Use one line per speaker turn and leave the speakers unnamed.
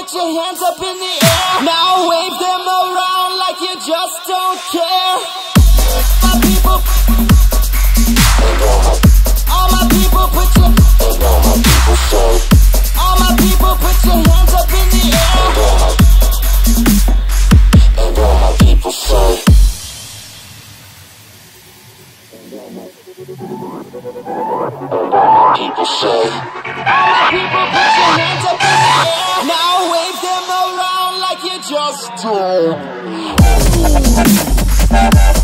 put your hands up in the air. Now wave them around like you just don't care. My people, all my people, put your, all my people, put your hands up in the air. And all my people say, people say, all my people, put your hands up in the air. Now wave them around like you just don't.